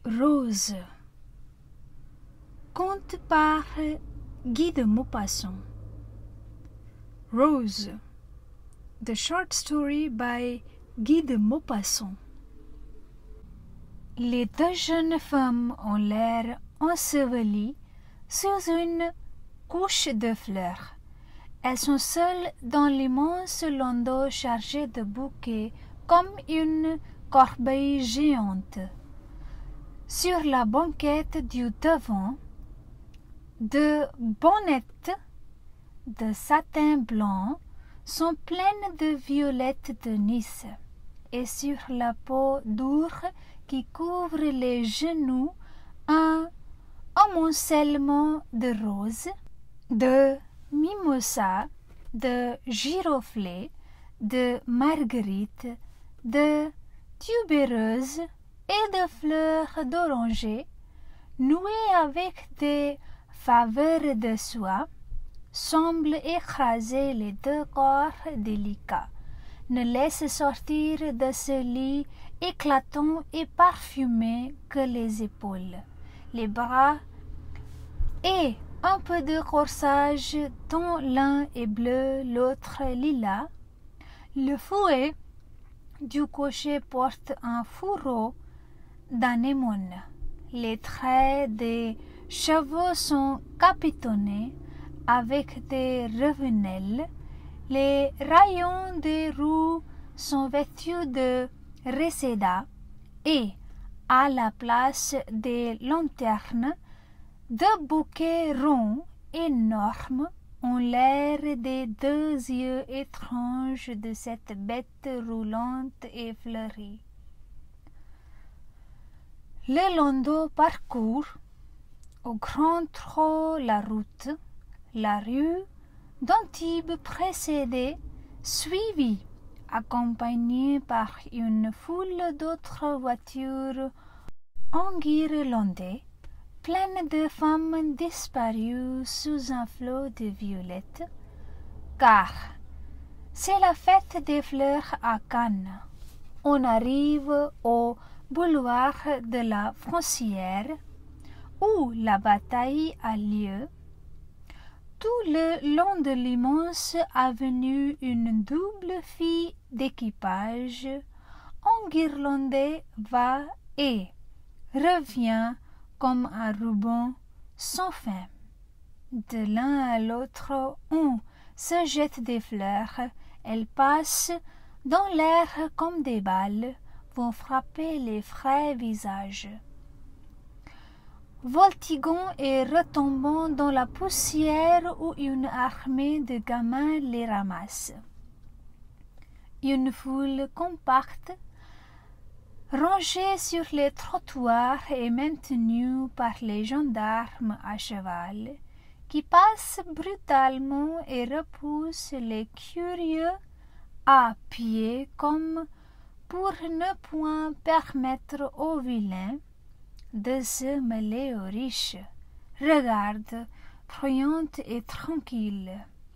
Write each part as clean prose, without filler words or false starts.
Rose. Conte par Guy de Maupassant. Rose. The short story by Guy de Maupassant. Les deux jeunes femmes ont l'air ensevelies sous une couche de fleurs. Elles sont seules dans l'immense landau chargé de bouquets comme une corbeille géante. Sur la banquette du devant, de bonnettes de satin blanc sont pleines de violettes de Nice, et sur la peau dure qui couvre les genoux un amoncellement de roses, de mimosas, de giroflées, de marguerites, de tubéreuses et de fleurs d'oranger, nouées avec des faveurs de soie, semblent écraser les deux corps délicats, ne laissent sortir de ce lit éclatant et parfumé que les épaules, les bras et un peu de corsage dont l'un est bleu, l'autre lilas. Le fouet du cocher porte un fourreau d'anémone. Les traits des chevaux sont capitonnés avec des revenelles. Les rayons des roues sont vêtus de reseda et, à la place des lanternes, deux bouquets ronds énormes ont l'air des deux yeux étranges de cette bête roulante et fleurie. Le landau parcourt au grand trot la route. La rue d'Antibes précédée, suivie, accompagnée par une foule d'autres voitures enguirlandées, pleine de femmes disparues sous un flot de violettes, car c'est la fête des fleurs à Cannes. On arrive au boulevard de la Foncière, où la bataille a lieu. Tout le long de l'immense avenue, une double file d'équipage enguirlandée va et revient comme un ruban sans fin. De l'un à l'autre, on se jette des fleurs. Elles passent dans l'air comme des balles, vont frapper les frais visages, voltiguant et retombant dans la poussière où une armée de gamins les ramasse. Une foule compacte, rangée sur les trottoirs et maintenue par les gendarmes à cheval, qui passent brutalement et repoussent les curieux à pied comme pour ne point permettre aux vilains de se mêler aux riches. Regarde, bruyante et tranquille.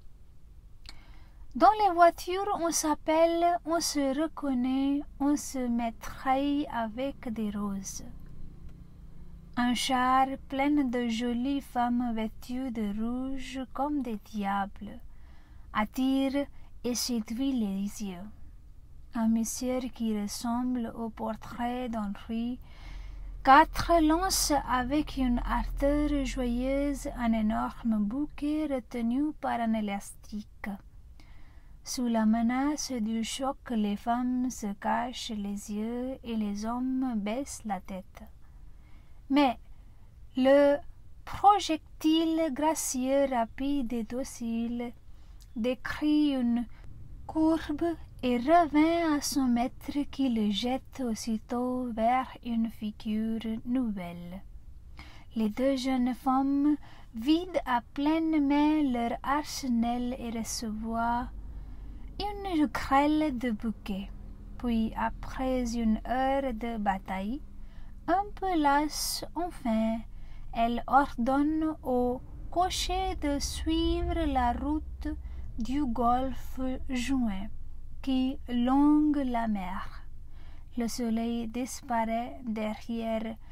Dans les voitures, on s'appelle, on se reconnaît, on se métraille avec des roses. Un char plein de jolies femmes vêtues de rouge comme des diables attire et séduit les yeux. Un monsieur qui ressemble au portrait d'Henri IV lance avec une ardeur joyeuse un énorme bouquet retenu par un élastique. Sous la menace du choc, les femmes se cachent les yeux et les hommes baissent la tête. Mais le projectile gracieux, rapide et docile décrit une courbe et revint à son maître qui le jette aussitôt vers une figure nouvelle. Les deux jeunes femmes vident à pleine main leur arsenal et reçoivent une grêle de bouquets. Puis, après une heure de bataille, un peu lasse enfin, elles ordonnent au cocher de suivre la route du golfe Juin qui longe la mer. Le soleil disparaît derrière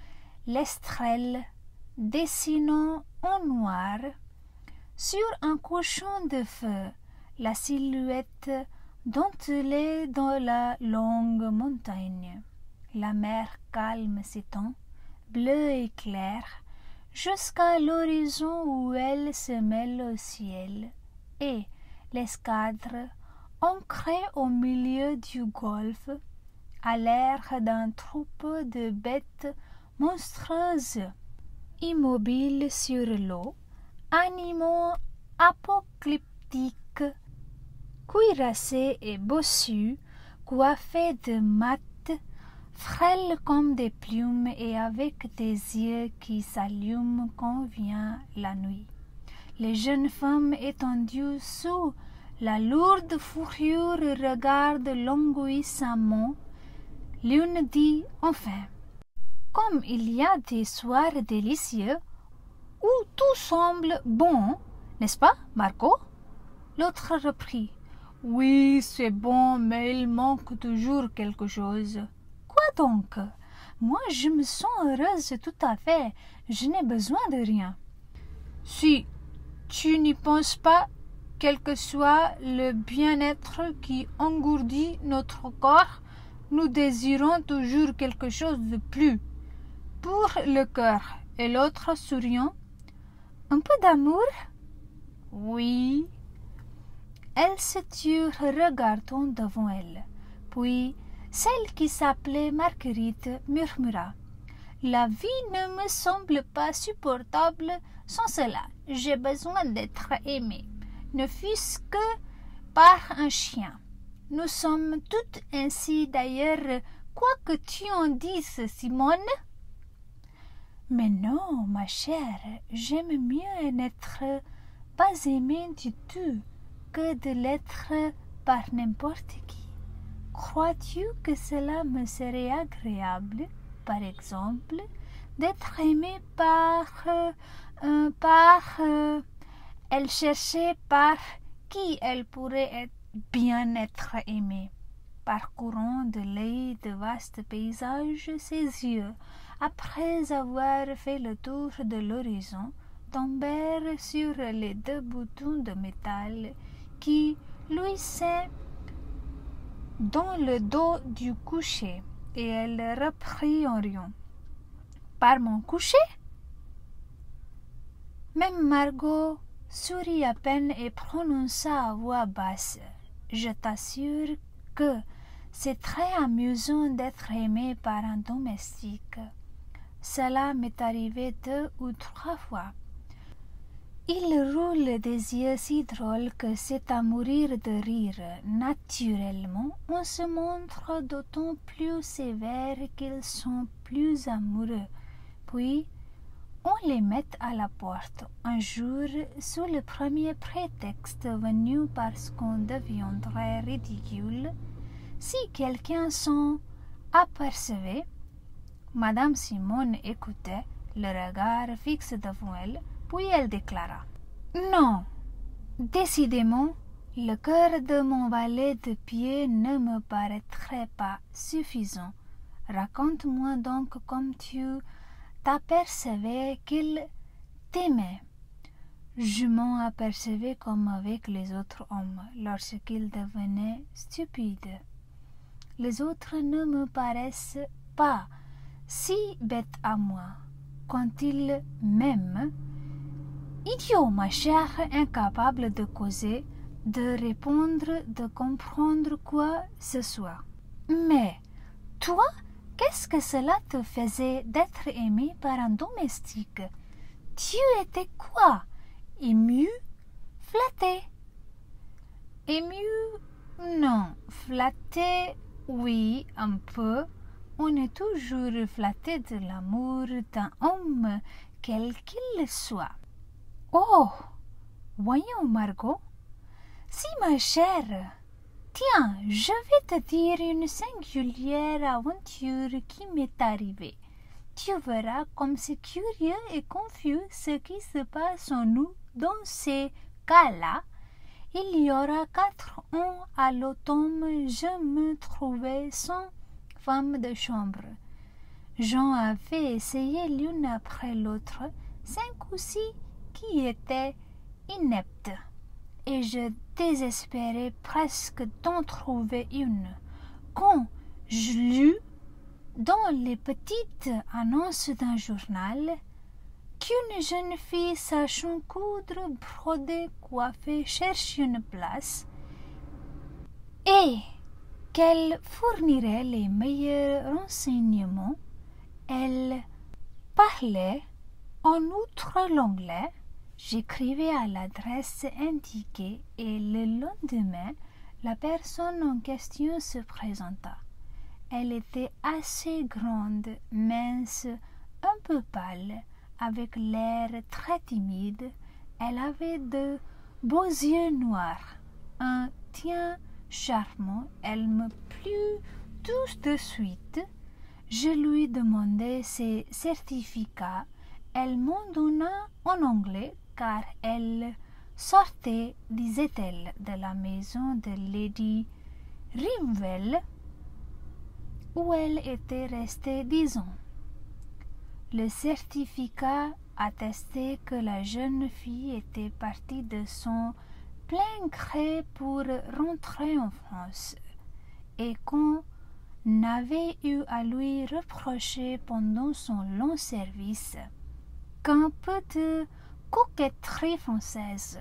l'estrelle, dessinant en noir, sur un cochon de feu, la silhouette dentelée dans la longue montagne. La mer calme s'étend, bleue et claire, jusqu'à l'horizon où elle se mêle au ciel, et l'escadre, ancrée au milieu du golfe, a l'air d'un troupeau de bêtes monstrueuses, immobiles sur l'eau, animaux apocalyptiques, cuirassés et bossus, coiffés de mat, frêles comme des plumes et avec des yeux qui s'allument quand vient la nuit. Les jeunes femmes étendues sous la lourde fourrure regardent languissamment. L'une dit enfin: « Comme il y a des soirs délicieux où tout semble bon, n'est-ce pas, Margot ?» L'autre reprit: « Oui, c'est bon, mais il manque toujours quelque chose. » « Quoi donc? Moi, je me sens heureuse tout à fait. Je n'ai besoin de rien. »« Si tu n'y penses pas, quel que soit le bien-être qui engourdit notre corps, nous désirons toujours quelque chose de plus. Pour le cœur. » Et l'autre souriant: « Un peu d'amour? » ?»« Oui. » Elle se tut regardant devant elle. Puis celle qui s'appelait Marguerite murmura: « La vie ne me semble pas supportable sans cela. J'ai besoin d'être aimée, ne fût-ce que par un chien. Nous sommes toutes ainsi d'ailleurs, quoi que tu en dises, Simone. » « Mais non, ma chère, j'aime mieux n'être pas aimée du tout que de l'être par n'importe qui. Crois-tu que cela me serait agréable, par exemple, d'être aimée par... Elle cherchait par qui elle pourrait bien être aimée. Parcourant de l'œil de vastes paysages, ses yeux, après avoir fait le tour de l'horizon, tombèrent sur les deux boutons de métal qui luisaient dans le dos du coucher, et elle reprit en riant: « Par mon coucher? » Même Margot sourit à peine et prononça à voix basse: « Je t'assure que c'est très amusant d'être aimé par un domestique. Cela m'est arrivé 2 ou 3 fois. Il roule des yeux si drôles que c'est à mourir de rire. Naturellement, on se montre d'autant plus sévère qu'ils sont plus amoureux. Puis, on les met à la porte un jour sous le premier prétexte venu parce qu'on deviendrait ridicule si quelqu'un s'en apercevait. » Madame Simone écoutait, le regard fixe devant elle, puis elle déclara: « Non, décidément, le cœur de mon valet de pied ne me paraîtrait pas suffisant. Raconte-moi donc comme tu t'apercevais qu'il t'aimait. » Je m'en apercevais comme avec les autres hommes, lorsqu'ils devenaient stupides. Les autres ne me paraissent pas si bêtes à moi. Quand ils m'aiment, idiot, ma chère, incapable de causer, de répondre, de comprendre quoi que ce soit. Mais toi, qu'est-ce que cela te faisait d'être aimé par un domestique? Tu étais quoi? Ému? Flatté? Ému? Non. Flatté? Oui, un peu. On est toujours flatté de l'amour d'un homme, quel qu'il soit. Oh, voyons, Margot. Si, ma chère. Tiens, je vais te dire une singulière aventure qui m'est arrivée. Tu verras comme c'est curieux et confus ce qui se passe en nous dans ces cas-là. Il y aura 4 ans à l'automne, je me trouvais sans femme de chambre. J'en avais essayé l'une après l'autre, 5 ou 6 qui étaient ineptes, et je désespérais presque d'en trouver une. Quand je lus dans les petites annonces d'un journal qu'une jeune fille sachant coudre, broder, coiffer cherche une place et qu'elle fournirait les meilleurs renseignements, elle parlait en outre l'anglais. J'écrivais à l'adresse indiquée et le lendemain, la personne en question se présenta. Elle était assez grande, mince, un peu pâle, avec l'air très timide. Elle avait de beaux yeux noirs, un teint charmant. Elle me plut tout de suite. Je lui demandai ses certificats. Elle m'en donna en anglais, car elle sortait, disait-elle, de la maison de Lady Rimwell, où elle était restée 10 ans. Le certificat attestait que la jeune fille était partie de son plein gré pour rentrer en France, et qu'on n'avait eu à lui reprocher pendant son long service qu'un peu de coquetterie française.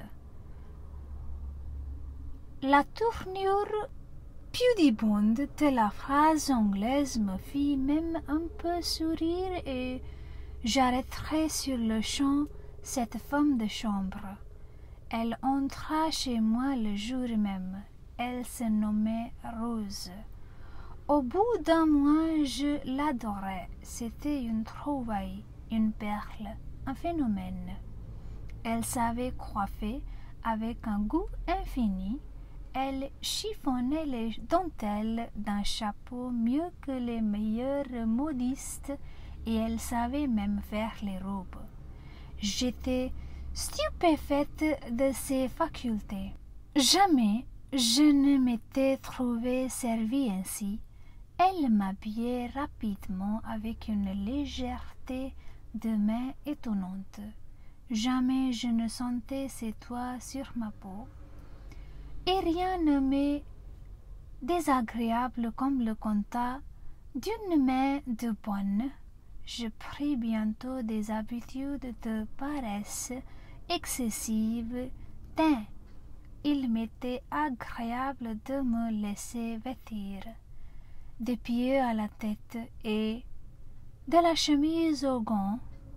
La tournure pudibonde de la phrase anglaise me fit même un peu sourire et j'arrêterai sur le champ cette femme de chambre. Elle entra chez moi le jour même. Elle se nommait Rose. Au bout d'un mois, je l'adorais. C'était une trouvaille, une perle, un phénomène. Elle savait coiffer avec un goût infini. Elle chiffonnait les dentelles d'un chapeau mieux que les meilleurs modistes et elle savait même faire les robes. J'étais stupéfaite de ses facultés. Jamais je ne m'étais trouvée servie ainsi. Elle m'habillait rapidement avec une légèreté de main étonnante. Jamais je ne sentais ses doigts sur ma peau. Et rien ne m'est désagréable comme le contact d'une main de bonne. Je pris bientôt des habitudes de paresse excessive. Il m'était agréable de me laisser vêtir, des pieds à la tête et de la chemise aux gants,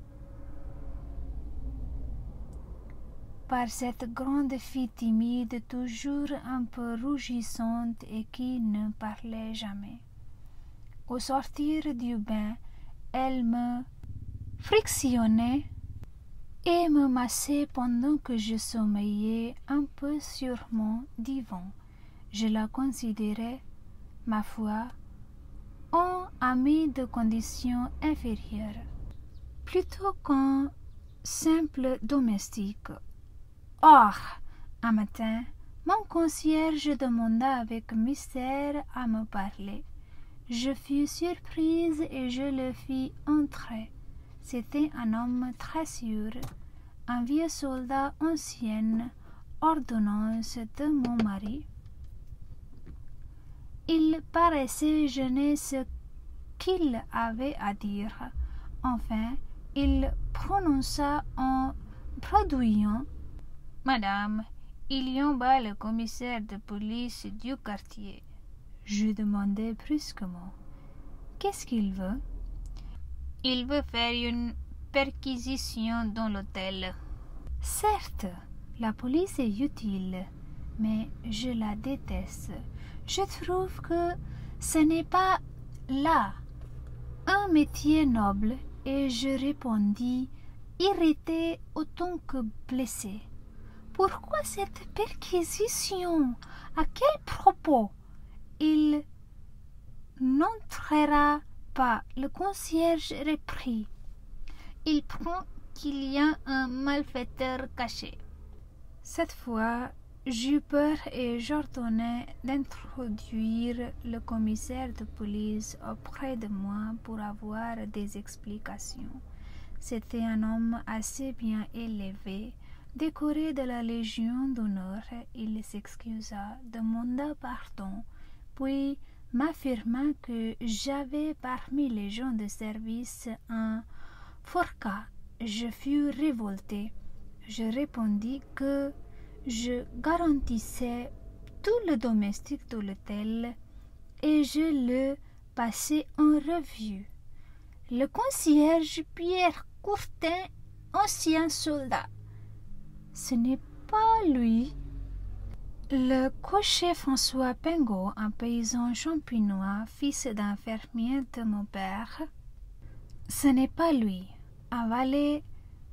par cette grande fille timide, toujours un peu rougissante et qui ne parlait jamais. Au sortir du bain, elle me frictionnait et me massait pendant que je sommeillais un peu sur mon divan. Je la considérais, ma foi, en amie de condition inférieure, plutôt qu'un simple domestique. Or, un matin, mon concierge demanda avec mystère à me parler. Je fus surprise et je le fis entrer. C'était un homme très sûr, un vieux soldat ancien, ordonnance de mon mari. Il paraissait gêner ce qu'il avait à dire. Enfin, il prononça en bredouillant: « Madame, il y en bas le commissaire de police du quartier. » Je demandai brusquement: « Qu'est-ce qu'il veut ?»« Il veut faire une perquisition dans l'hôtel. » Certes, la police est utile, mais je la déteste. Je trouve que ce n'est pas là un métier noble, et je répondis, irritée autant que blessée: « Pourquoi cette perquisition? À quel propos? » Il n'entrera pas. Le concierge reprit: « Il prend qu'il y a un malfaiteur caché. » Cette fois, J'eus peur et j'ordonnai d'introduire le commissaire de police auprès de moi pour avoir des explications. C'était un homme assez bien élevé, décoré de la Légion d'honneur. Il s'excusa, demanda pardon, puis m'affirma que j'avais parmi les gens de service un forçat. Je fus révolté. Je répondis que je garantissais tout le domestique de l'hôtel et je le passai en revue. Le concierge Pierre Courtin, ancien soldat. Ce n'est pas lui. Le cocher François Pingot, un paysan champenois, fils d'un fermier de mon père. Ce n'est pas lui. Un valet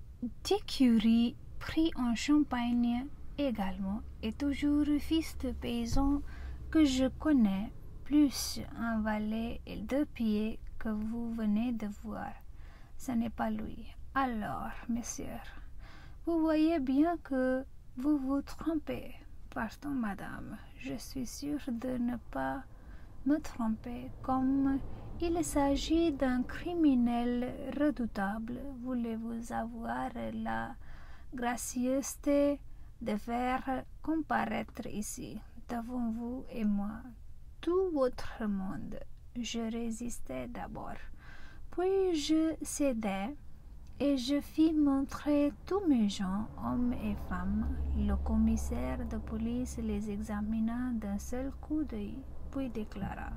d'écurie pris en Champagne également, et toujours fils de paysan que je connais, plus un valet et 2 pieds que vous venez de voir. Ce n'est pas lui. Alors, messieurs, vous voyez bien que vous vous trompez. Pardon, madame, je suis sûre de ne pas me tromper. Comme il s'agit d'un criminel redoutable, voulez-vous avoir la gracieuseté de faire comparaître ici, devant vous et moi, tout votre monde. Je résistai d'abord, puis je cédai, et je fis montrer tous mes gens, hommes et femmes. Le commissaire de police les examina d'un seul coup d'œil, puis déclara: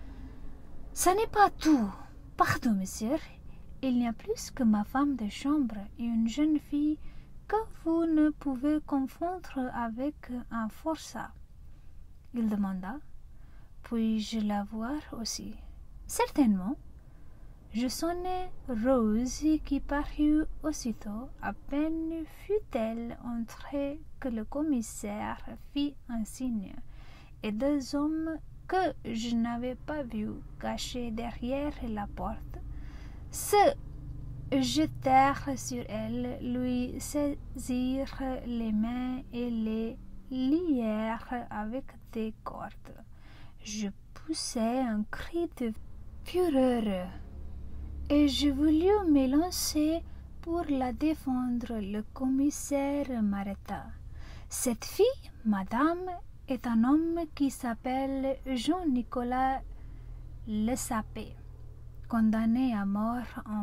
« Ce n'est pas tout. Pardon, monsieur, il n'y a plus que ma femme de chambre et une jeune fille que vous ne pouvez confondre avec un forçat. » Il demanda: « Puis-je la voir aussi? » « Certainement. » Je sonnai Rose, qui parut aussitôt. À peine fut-elle entrée que le commissaire fit un signe, et 2 hommes que je n'avais pas vus, cachés derrière la porte, se jetèrent sur elle, lui saisirent les mains et les lièrent avec des cordes. Je poussai un cri de fureur, et je voulus me lancer pour la défendre. Le commissaire m'arrêta. « Cette fille, madame, est un homme qui s'appelle Jean-Nicolas Le Sapé, condamné à mort en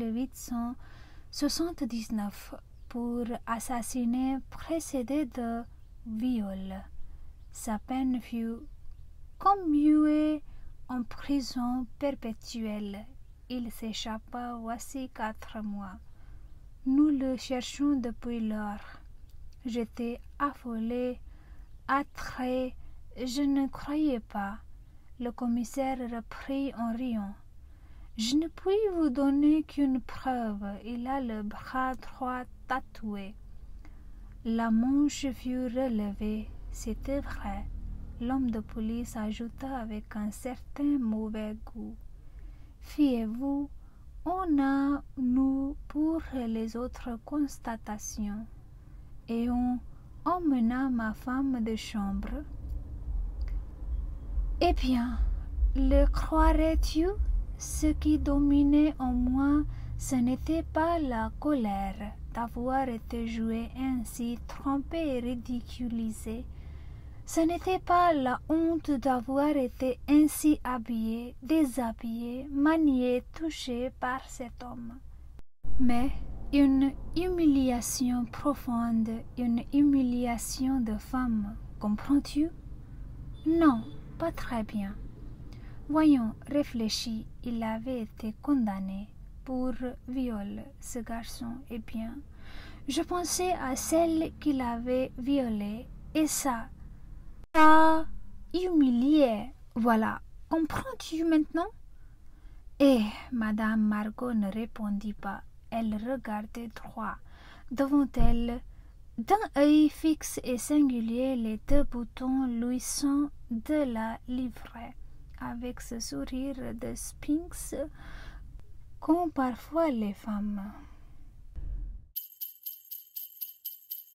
1879 pour assassinat précédé de viol. Sa peine fut commuée en prison perpétuelle. Il s'échappa voici 4 mois. Nous le cherchons depuis lors. J'étais affolé, attrait, je ne croyais pas. » Le commissaire reprit en riant: « Je ne puis vous donner qu'une preuve. Il a le bras droit tatoué. » La manche fut relevée. C'était vrai. L'homme de police ajouta avec un certain mauvais goût: « Fiez-vous, on a, nous, pour les autres constatations. » Et on emmena ma femme de chambre. Eh bien, le croirais-tu? Ce qui dominait en moi, ce n'était pas la colère d'avoir été joué ainsi, trompé et ridiculisé. Ce n'était pas la honte d'avoir été ainsi habillé, déshabillé, manié, touché par cet homme, mais une humiliation profonde, une humiliation de femme, comprends-tu? Non, pas très bien. Voyons, réfléchis, il avait été condamné pour viol, ce garçon. Eh bien, je pensais à celle qu'il avait violée, et ça humilié. Voilà, comprends-tu maintenant? Et Madame Margot ne répondit pas. Elle regardait droit devant elle, d'un œil fixe et singulier, les 2 boutons luisants de la livrée, avec ce sourire de sphinx qu'ont parfois les femmes.